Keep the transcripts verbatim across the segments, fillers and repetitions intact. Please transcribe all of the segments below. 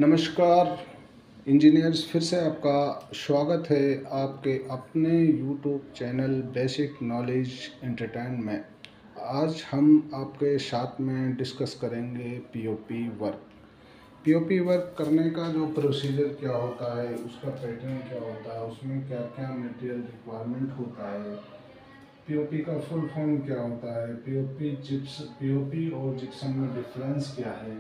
नमस्कार इंजीनियर्स, फिर से आपका स्वागत है आपके अपने YouTube channel basic knowledge entertain में। आज हम आपके साथ में डिस्कस करेंगे पीओपी वर्क। पीओपी वर्क करने का जो प्रोसीजर क्या होता है, उसका पैटर्न क्या होता है, उसमें क्या क्या मटेरियल रिक्वायरमेंट होता है, पीओपी का फुल फॉर्म क्या होता है, पीओपी जिप्स पीओपी और जिप्सम में डिफरेंस क्या है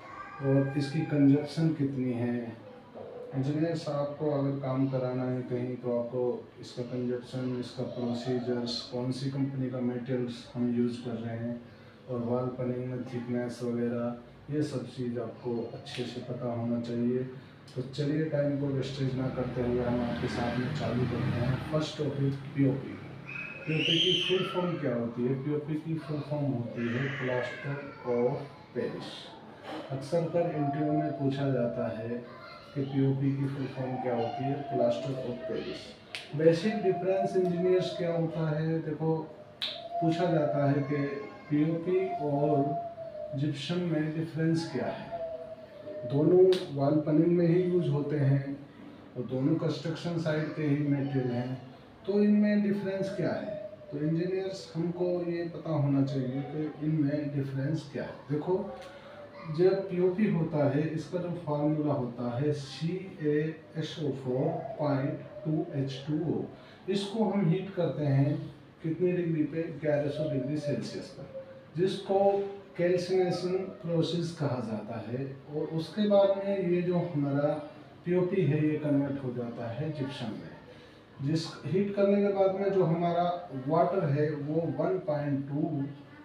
और इसकी कंजप्शन कितनी है। इंजीनियर साहब को अगर काम कराना है कहीं तो आपको इसका कंजप्शन, इसका प्रोसीजर्स, कौन सी कंपनी का मटेरियल्स हम यूज़ कर रहे हैं और वाल पनिंग में थिकनेस वगैरह, ये सब चीज़ आपको अच्छे से पता होना चाहिए। तो चलिए टाइम को वेस्टेज ना करते हुए हम आपके साथ में चालू करते हैं। First topic POP. पीओपी की फुल फॉर्म क्या होती है? पीओपी की फुल फॉर्म होती है प्लास्टर ऑफ पेरिस। अक्सर कर इंटरव्यू में पूछा जाता है कि पीओपी की फुल फॉर्म क्या होती है? Plaster of Paris. Basic difference engineers क्या होता है? देखो, पूछा जाता है कि पीओपी और जिप्सम में डिफरेंस क्या है। दोनों वॉल पनिंग में ही यूज होते हैं और दोनों कंस्ट्रक्शन साइट के ही मटेरियल हैं, तो इनमें डिफरेंस क्या है? तो इंजीनियर्स हमको ये पता होना चाहिए कि इनमें डिफरेंस क्या है। देखो, जब पीओपी होता है, इसका जो फार्मूला होता है C A S O four point two H two O. इसको हम हीट करते हैं कितनी डिग्री पे? ग्यारह सौ डिग्री सेल्सियस पर, जिसको कैल्सिनेशन प्रोसेस कहा जाता है। और उसके बाद में ये जो हमारा पीओपी है ये कन्वर्ट हो जाता है जिप्सम में। जिस हीट करने के बाद में जो हमारा वाटर है वो one point two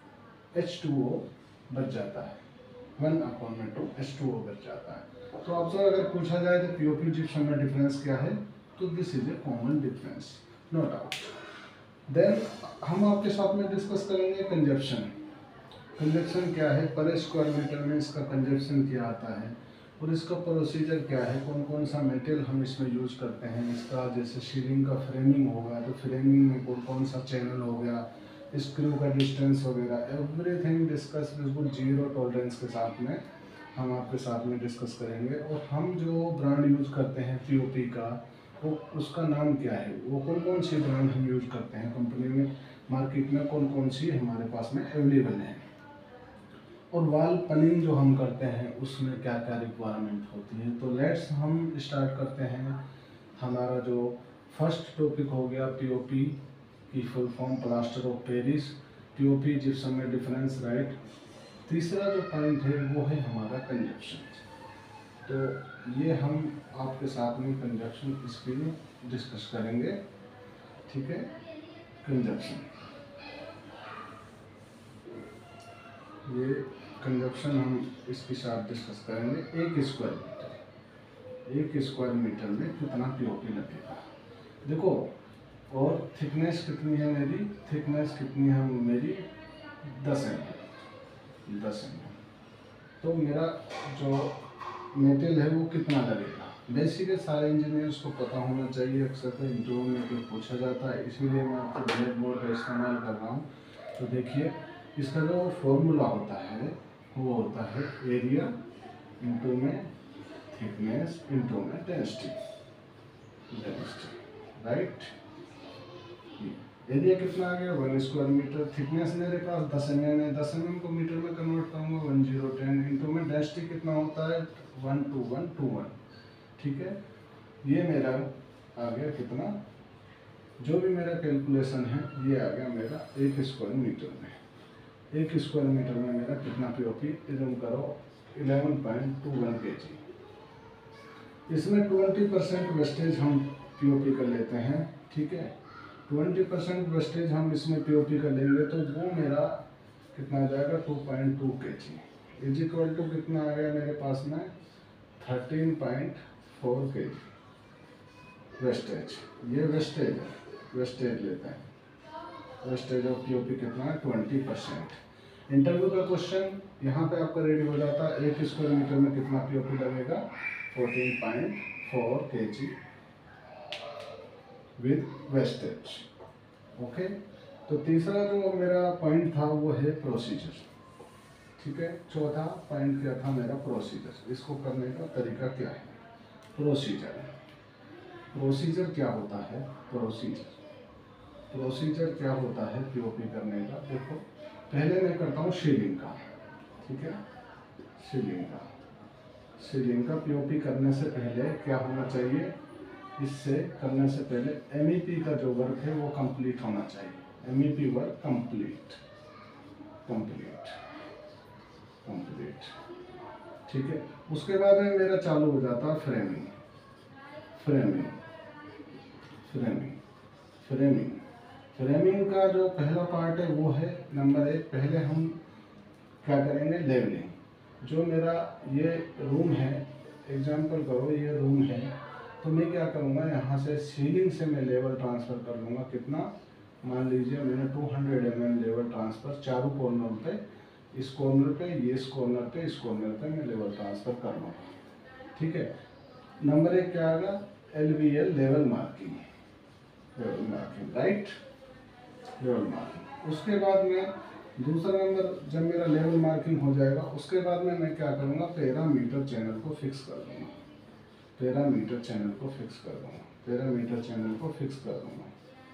H two O बच जाता है, वन अपॉन में टू एच टू ओ बच जाता है। तो आपसे अगर पूछा जाए तो पीओपी जिप्सम में डिफरेंस क्या है, तो this is a common difference, no doubt. Then हम आपके साथ में डिस्कस करेंगे कंजप्शन। कंजप्शन क्या है? पर स्क्वायर मीटर में इसका कंजप्शन क्या आता है और इसका प्रोसीजर क्या है, कौन कौन सा मटेरियल हम इसमें यूज करते हैं। इसका जैसे सीलिंग का फ्रेमिंग होगा तो फ्रेमिंग में कौन कौन सा चैनल हो गया, स्क्रू का डिस्टेंस वगैरह, एवरीथिंग डिस्कस बिल्कुल जीरो टॉलरेंस के साथ में हम आपके साथ में डिस्कस करेंगे। और हम जो ब्रांड यूज करते हैं पीओपी का, वो उसका नाम क्या है, वो कौन कौन सी ब्रांड हम यूज करते हैं कंपनी में, मार्केट में कौन कौन सी हमारे पास में अवेलेबल है, और वाल पनिंग जो हम करते हैं उसमें क्या क्या रिक्वायरमेंट होती है। तो लेट्स हम स्टार्ट करते हैं। हमारा जो फर्स्ट टॉपिक हो गया पीओपी की full form plaster of Paris, POP gypsum में डिफरेंस, राइट। तीसरा जो पॉइंट है वो है हमारा कंजप्शन। तो ये हम आपके साथ में कंजप्शन इसके लिए डिस्कस करेंगे, ठीक है। कंजप्शन, ये कंजप्शन हम इसके साथ डिस्कस करेंगे। एक स्क्वायर मीटर एक स्क्वायर मीटर में कितना पीओपी लगेगा, देखो। और थिकनेस कितनी है मेरी? थिकनेस कितनी है मेरी? दस एम एम दस एम एम। तो मेरा जो मेटेरियल है वो कितना लगेगा? बेसिक है, सारे इंजीनियर्स को पता होना चाहिए। अक्सर तो इंटरव्यू में तो पूछा जाता है, इसीलिए मैं आपको ब्लैक बोर्ड का इस्तेमाल कर रहा हूँ। तो देखिए, इसका जो फॉर्मूला होता है वो होता है एरिया इंटू में थिकनेस इंटू में डेंसिटी, डेंसिटी, राइट। एरिया कितना आ गया? One square metre. थिकनेस मेरे पास दस एम एम है, दस एम एम को मीटर में कन्वर्ट करूँगा वन जीरो टेन इंटू में डेंसिटी कितना होता है? One two one two one, ठीक है। ये मेरा आ गया कितना, जो भी मेरा कैलकुलेशन है ये आ गया मेरा एक स्क्वायर मीटर में। एक स्क्वायर मीटर में मेरा कितना पीओपी? इधम करो eleven point two one K G. इसमें ट्वेंटी परसेंट वेस्टेज हम पीओपी का लेते हैं, ठीक है। ट्वेंटी परसेंट वेस्टेज हम इसमें पीओपी का लेंगे तो वो मेरा कितना आ जाएगा? टू पॉइंट टू के जी इज इक्वल टू कितना आ गया मेरे पास में? Thirteen point four K G wastage. ये वेस्टेज है, वेस्टेज लेते हैं। वेस्टेज ऑफ पीओपी कितना है? Twenty percent. इंटरव्यू का क्वेश्चन यहाँ पे आपका रेडी हो जाता है, एक स्क्वायर मीटर में कितना पीओपी लगेगा? Fourteen point four K ji with wastage, okay. तो तीसरा जो मेरा पॉइंट था वो है प्रोसीजर, ठीक है। चौथा पॉइंट क्या था मेरा, प्रोसीजर। इसको करने का तरीका क्या है, प्रोसीजर। प्रोसीजर क्या होता है, प्रोसीजर प्रोसीजर क्या होता है पीओपी करने का। देखो पहले मैं करता हूँ सीलिंग का, ठीक है। सीलिंग का सीलिंग का पीओपी करने से पहले क्या होना चाहिए, इससे करने से पहले एमईपी का जो वर्क है वो कंप्लीट होना चाहिए। MEP work complete complete complete ठीक है। उसके बाद में मेरा चालू हो जाता है framing framing framing framing framing का जो पहला पार्ट है वो है नंबर एक, पहले हम क्या करेंगे, लेवलिंग। जो मेरा ये रूम है, एग्जांपल करो ये रूम है, तो मैं क्या करूँगा, यहाँ से सीलिंग से मैं लेवल ट्रांसफ़र कर लूँगा। कितना, मान लीजिए मैंने two hundred M M level transfer चारों कॉर्नर पे, इस कॉर्नर पे, ये इस कॉर्नर पे, इस कॉर्नर पे मैं लेवल ट्रांसफ़र कर लूँगा, ठीक है। नंबर एक क्या आएगा, L V L level marking, level marking, right, level marking. उसके बाद में दूसरा नंबर, जब मेरा लेवल मार्किंग हो जाएगा उसके बाद में मैं क्या करूँगा, पैरामीटर चैनल को फिक्स कर दूँगा। पैरामीटर चैनल को फिक्स कर दूँगा पैरामीटर चैनल को फिक्स कर दूँगा,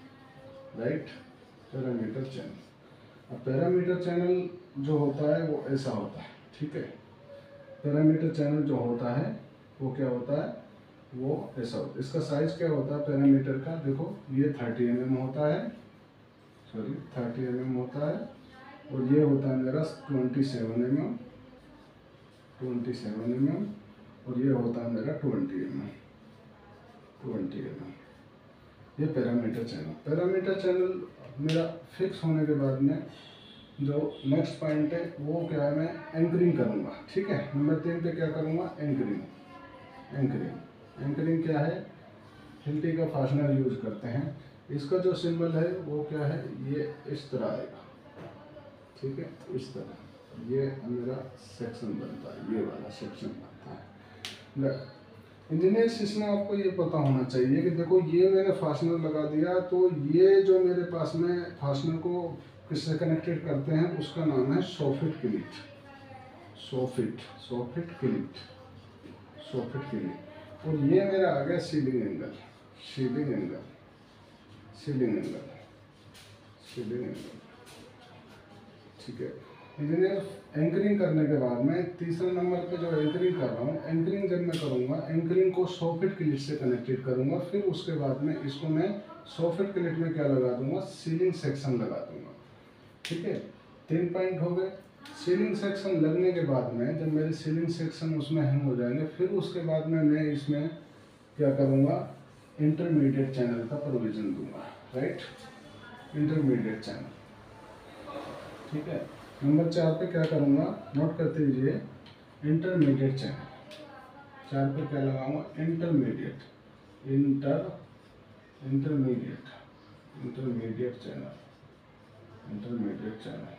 राइट। पैरामीटर चैनल, अब पैरामीटर चैनल जो होता है वो ऐसा होता है, ठीक है। पैरामीटर चैनल जो होता है वो क्या होता है, वो ऐसा होता है। इसका साइज क्या होता है पैरामीटर का, देखो ये थर्टी एम एम होता है, सॉरी थर्टी एम एम होता है, और ये होता है मेरा twenty seven M M twenty seven M M और ये होता है मेरा twenty M M twenty M M ये पैरामीटर चैनल। पैरामीटर चैनल मेरा फिक्स होने के बाद में जो नेक्स्ट पॉइंट है वो क्या है, मैं एंकरिंग करूँगा, ठीक है। नंबर तीन पे क्या करूँगा, एंकरिंग एंकरिंग एंकरिंग क्या है, हिल्टी का फास्टनर यूज करते हैं। इसका जो सिंबल है वो क्या है, ये इस तरह आएगा, ठीक है, इस तरह ये मेरा सेक्शन बनता है, ये वाला सेक्शन बनता है। इंजीनियर्स इसमें आपको ये पता होना चाहिए कि देखो ये मैंने फास्टनर लगा दिया, तो ये जो मेरे पास में फास्टनर को किससे कनेक्टेड करते हैं उसका नाम है soffit cleat, soffit soffit cleat soffit cleat. और ये मेरा आ गया ceiling angle, ceiling angle ceiling angle ceiling angle ठीक है। इंजीनियर एंकरिंग करने के बाद में तीसरे नंबर पे जो एंकरिंग कर रहा हूँ, एंकरिंग जब मैं करूँगा, एंकरिंग को सोफिट क्लिट से कनेक्टेड करूँगा। फिर उसके बाद में इसको मैं सोफिट क्लिट में क्या लगा दूँगा, सीलिंग सेक्शन लगा दूँगा, ठीक है। तीन पॉइंट हो गए। सीलिंग सेक्शन लगने के बाद में जब मेरे सीलिंग सेक्शन उसमें हैंग हो जाएंगे, फिर उसके बाद में मैं इसमें क्या करूँगा, इंटरमीडिएट चैनल का प्रोविज़न दूँगा, राइट, इंटरमीडिएट चैनल, ठीक है। नंबर चार पे क्या करूँगा, नोट करते रहिए, इंटरमीडिएट चैनल। चार पे क्या लगाऊंगा, intermediate inter intermediate intermediate channel intermediate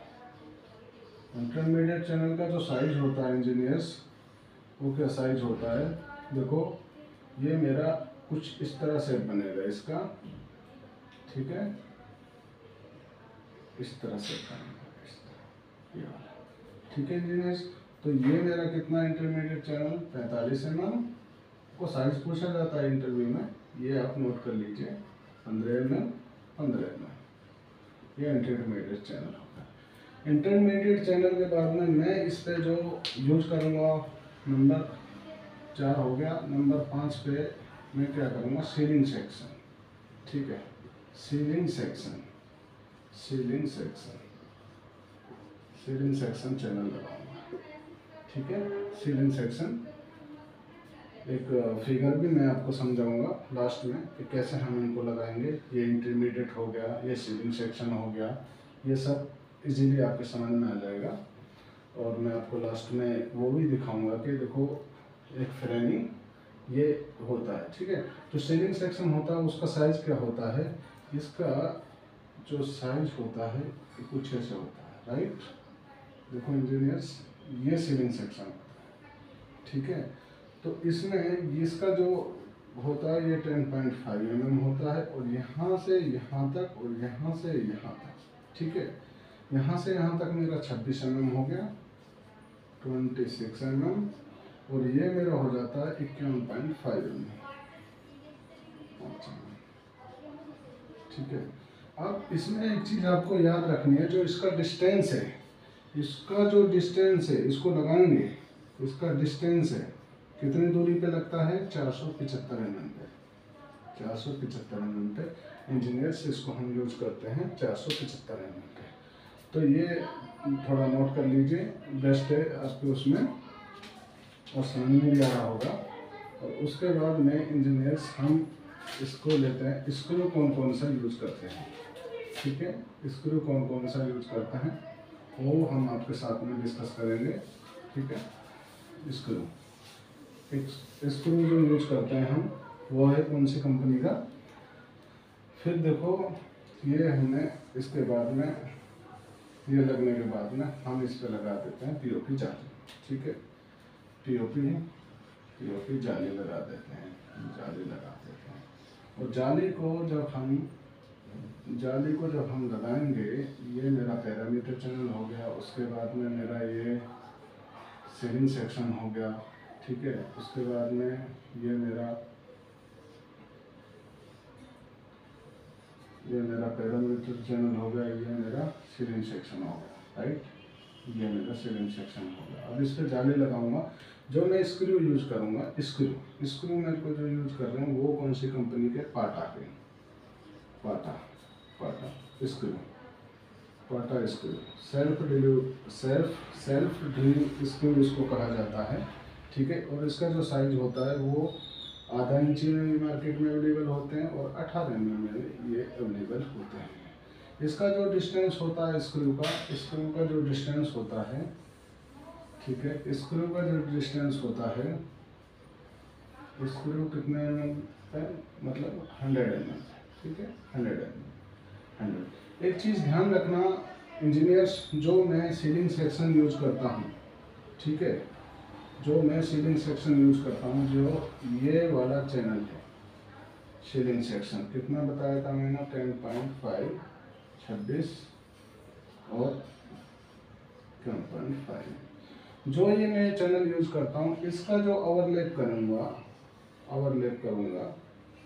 channel intermediate channel का जो साइज होता है इंजीनियर्स, वो क्या साइज होता है, देखो ये मेरा कुछ इस तरह से बनेगा इसका, ठीक है, इस तरह से बनेगा, ठीक है इंजीनियर्स। तो ये मेरा कितना इंटरमीडिएट चैनल, पैंतालीस एम एम को साइज पूछा जाता है इंटरव्यू में, ये आप नोट कर लीजिए, पंद्रह एम एम पंद्रह एम एम ये इंटरमीडिएट चैनल होगा। इंटरमीडिएट चैनल के बाद में मैं इस पे जो यूज करूँगा, नंबर चार हो गया। नंबर पाँच पे मैं क्या करूँगा, सीलिंग सेक्शन, ठीक है, ceiling section ceiling section ceiling section channel लगाऊंगा, ठीक है। सीलिंग सेक्शन एक फिगर भी मैं आपको समझाऊंगा लास्ट में कि कैसे हम इनको लगाएंगे। ये इंटरमीडिएट हो गया, ये सीलिंग सेक्शन हो गया, ये सब इजीली आपके समझ में आ जाएगा। और मैं आपको लास्ट में वो भी दिखाऊंगा कि देखो एक फ्रेमिंग ये होता है, ठीक है। जो सीलिंग सेक्शन होता है उसका साइज क्या होता है, इसका जो साइज होता है कुछ ऐसे होता है, राइट। देखो इंजीनियर्स, ये सीलिंग सेक्शन होता है, ठीक है। तो इसमें इसका जो होता है ये ten point five M M होता है, और यहाँ से यहाँ तक और यहाँ से यहाँ तक, ठीक है। यहाँ से यहाँ तक मेरा छब्बीस एम एम हो गया, ट्वेंटी सिक्स एम एम और ये मेरा हो जाता है इक्यावन पॉइंट फाइव एम एम। अच्छा, ठीक है। अब इसमें एक चीज़ आपको याद रखनी है, जो इसका डिस्टेंस है, इसका जो डिस्टेंस है, इसको लगाएंगे, इसका डिस्टेंस है कितनी दूरी पे लगता है, चार सौ पचहत्तर एम एम पे, चार सौ पचहत्तर एम एम पे इंजीनियर्स इसको हम यूज करते हैं, चार सौ पचहत्तर एम एम पे। तो ये थोड़ा नोट कर लीजिए, बेस्ट है आपके उसमें और समझ में भी आ रहा होगा। और उसके बाद में इंजीनियर्स हम इसको लेते हैं, स्क्रू कौन कौन सा यूज करते हैं, ठीक है, स्क्रू कौन कौन सा यूज करते हैं वो हम आपके साथ में डिस्कस करेंगे, ठीक है। स्क्रू एक स्क्रू जो यूज करते हैं हम, वो है कौन सी कंपनी का। फिर देखो ये हमने इसके बाद में, ये लगने के बाद में हम इस पे लगा देते हैं पीओपी जाली, ठीक है, पीओपी पीओपी जाली लगा देते हैं, जाली लगा देते हैं। और जाली को जब हम जाली को जब हम लगाएंगे, ये मेरा पैरामीटर चैनल हो गया, उसके बाद में मेरा ये सीलिंग सेक्शन हो गया, ठीक है, उसके बाद में ये मेरा ये मेरा पैरामीटर चैनल हो गया, ये मेरा सीलिंग सेक्शन हो गया, राइट, ये मेरा सीलिंग सेक्शन हो गया। अब इस पर जाली लगाऊंगा, जो मैं स्क्रू यूज करूंगा, स्क्रू स्क्रू मेरे को जो यूज कर रहे हैं वो कौन सी कंपनी के, पाटा के, पाटा पाटा स्क्रू, पाटा screw, self drive self self drive screw इसको कहा जाता है, ठीक है। और इसका जो साइज होता है वो आधा इंची में भी मार्केट में अवेलेबल होते हैं और अठारह एम एम में ये अवेलेबल होते हैं। इसका जो डिस्टेंस होता है स्क्रू का, स्क्रू का जो डिस्टेंस होता है, ठीक है, स्क्रू का जो डिस्टेंस होता है, स्क्रू कितने एम एम है, मतलब हंड्रेड एम एम, ठीक है, हंड्रेड एम एम हंड्रेड। एक चीज़ ध्यान रखना इंजीनियर्स, जो मैं सीलिंग सेक्शन यूज करता हूँ, ठीक है, जो मैं सीलिंग सेक्शन यूज करता हूँ, जो ये वाला चैनल है सीलिंग सेक्शन, कितना बताया था मैंने, टेन पॉइंट फाइव, छब्बीस और टेन पॉइंट फाइव, जो ये मैं चैनल यूज करता हूँ, इसका जो ओवरलैप करूँगा ओवरलैप करूँगा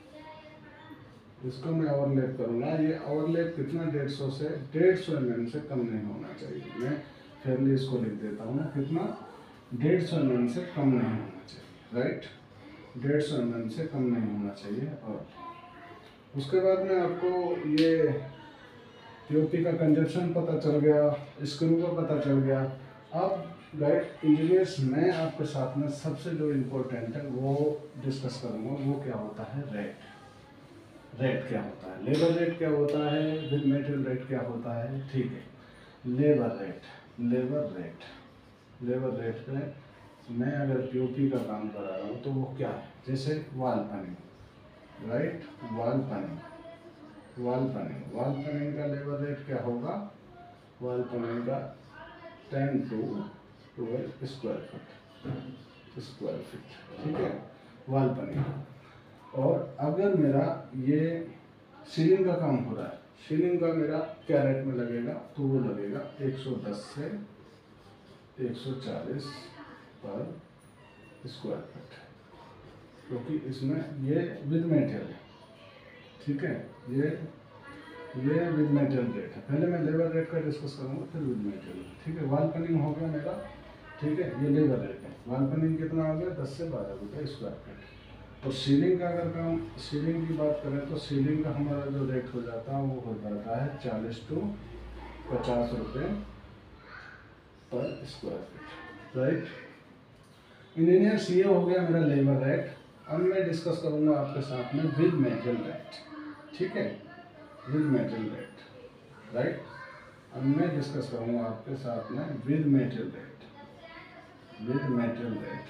इसको मैं ओवरलैप करूँगा, ये ओवरलैप कितना, डेढ़ सौ से डेढ़ सौ एम एम से कम नहीं होना चाहिए। मैं फेयरली इसको लिख देता हूँ, कितना, डेढ़ सौ एम एम से कम नहीं होना चाहिए, राइट, डेढ़ सौ एम एम से कम नहीं होना चाहिए। और उसके बाद में आपको ये पीओपी का कंजप्शन पता चल गया, स्क्रू का पता चल गया। अब गाइड इंजीनियर्स, मैं आपके साथ में सबसे जो इम्पोर्टेंट है वो डिस्कस करूँगा, वो क्या होता है, रेट रेट क्या होता है, लेबर रेट क्या होता है, विद मटेरियल रेट क्या होता है, ठीक है। Labour rate labour rate labour rate पे मैं अगर पीओपी का काम करा रहा हूँ तो वो क्या है, जैसे वाल पनिंग, राइट, वाल पनिंग वाल पनिंग वाल पनिंग का लेबर रेट क्या होगा, वाल पनिंग का ten two twelve square feet square feet ठीक है, वाल पनिंग। और अगर मेरा ये सीलिंग का काम हो रहा है, सीलिंग का मेरा क्या रेट में लगेगा, तो वो लगेगा एक सौ दस से एक सौ चालीस पर स्क्वायर फीट, क्योंकि इसमें ये विद मटेरियल है, ठीक है, ये ये विद मटेरियल रेट है। पहले मैं लेबर रेट का डिस्कस करूँगा, फिर विद मटेरियल, ठीक है। वाल पनिंग हो गया मेरा, ठीक है, ये लेबर रेट है। वाल पनिंग कितना हो गया, दस से बारह रुपये स्क्वायर फीट। और सीलिंग का अगर काम सीलिंग की बात करें तो सीलिंग का हमारा जो रेट हो जाता है वो हो जाता है चालीस टू पचास रुपये पर स्क्वायर फीट, राइट। इंजीनियर्स, ये हो गया मेरा लेबर रेट। अब मैं डिस्कस करूँगा आपके साथ में विद मटेरियल रेट, ठीक है, विद मटेरियल रेट, राइट। अब मैं डिस्कस करूँगा आपके साथ में with material rate with material rate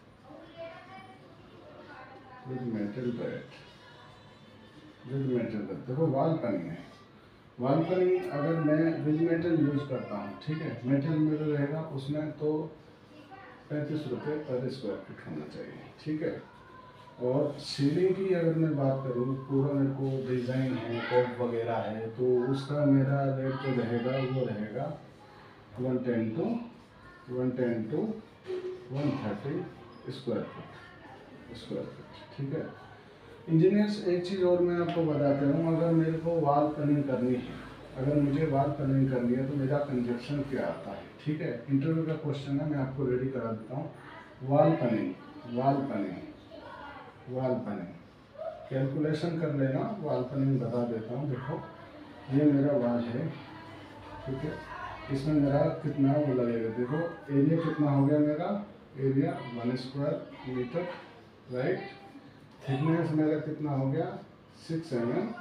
with material rate with material rate देखो, वाल पनिंग है, वाल पनिंग अगर मैं विद मटेरियल यूज करता हूँ, ठीक है, मटेरियल मेरा रहेगा उसमें तो पैंतीस रुपये पर स्क्वायर फीट होना चाहिए, ठीक है। और सीलिंग की अगर मैं बात करूँ, पूरा मेरे को डिज़ाइन है, कोड वगैरह है, तो उसका मेरा रेट जो रहेगा वो रहेगा one ten two one ten two one thirty square foot square foot ठीक है। इंजीनियर्स एक चीज़ और मैं आपको बताता हूँ, अगर मेरे को वाल कनिंग करनी है, अगर मुझे वाल कनिंग करनी है तो मेरा कंजप्शन क्या आता है, ठीक है। इंटरव्यू का क्वेश्चन है, मैं आपको रेडी करा देता हूँ। वाल पनिंग वाल पनिंग वाल पनिंग कैलकुलेशन कर लेना, वाल पनिंग बता देता हूँ। देखो ये मेरा वाल है, ठीक है, इसमें मेरा कितना वो लगेगा, देखो एरिया कितना हो गया मेरा, area one square metre right. Thickness मेरा कितना हो गया सिक्स एम एम,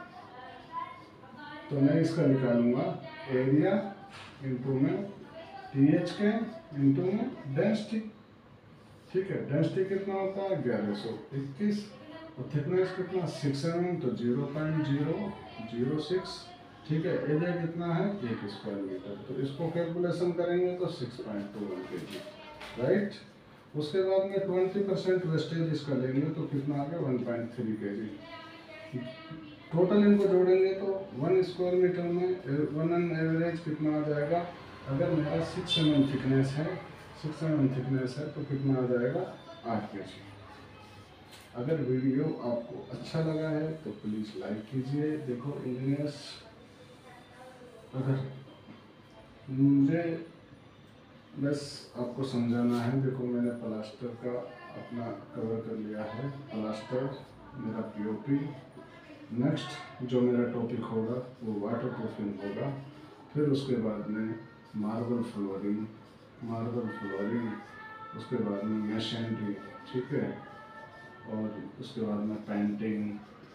तो मैं इसका निकालूंगा एरिया इंटू में टी एच के इंटू में डेंसिटी, ठीक है। डेंसिटी कितना होता है ग्यारह सौ इक्कीस, और थिकनेस कितना सिक्स एम एम, तो zero point zero zero six, ठीक है। एरिया कितना है एक स्क्वायर मीटर, तो इसको कैलकुलेशन करेंगे तो six point two one K जी राइट। उसके बाद में ट्वेंटी परसेंट वेस्टेज इसका लेंगे तो कितना आ गया वन पॉइंट थ्री के जी। टोटल इनको जोड़ेंगे तो वन स्क्वायर मीटर में वन एन एवरेज कितना आ जाएगा, अगर मेरा सिक्स एम एम थिकनेस है सिक्स एम एम थिकनेस है तो कितना आ जाएगा आठ के जी। अगर वीडियो आपको अच्छा लगा है तो प्लीज़ लाइक कीजिए। देखो इंजीनियर्स, अगर मुझे बस आपको समझाना है, देखो मैंने प्लास्टर का अपना कवर कर लिया है, प्लास्टर मेरा पीओपी। नेक्स्ट जो मेरा टॉपिक होगा वो वाटर प्रूफिंग होगा, फिर उसके बाद में मार्बल फ्लोरिंग मार्बल फ्लोरिंग उसके बाद में मशीनरी, ठीक है, और उसके बाद में पेंटिंग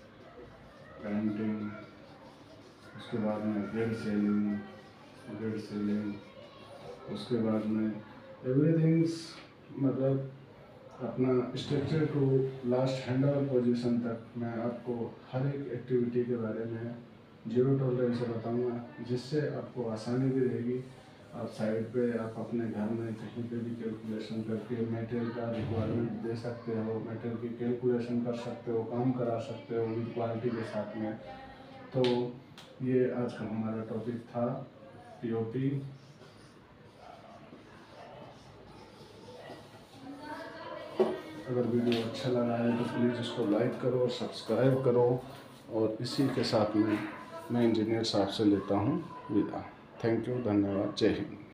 पेंटिंग उसके बाद में ग्रिड सेलिंग ग्रिड सेलिंग उसके बाद में एवरीथिंग्स, मतलब अपना structure to last hand over position तक मैं आपको हर एक एक्टिविटी के बारे में जीरो टॉलरेंस से बताऊंगा, जिससे आपको आसानी भी रहेगी। आप साइड पे आप अपने घर में कहीं पे भी कैलकुलेशन करके मटेरियल का रिक्वायरमेंट दे सकते हो, मटेरियल की कैलकुलेशन कर सकते हो, काम करा सकते हो विद क्वालिटी के साथ में। तो ये आज का हमारा टॉपिक था पीओपी। अगर वीडियो अच्छा लगा है तो प्लीज़ इसको लाइक करो और सब्सक्राइब करो, और इसी के साथ में मैं इंजीनियर साहब से लेता हूँ विदा। थैंक यू, धन्यवाद, जय हिंद।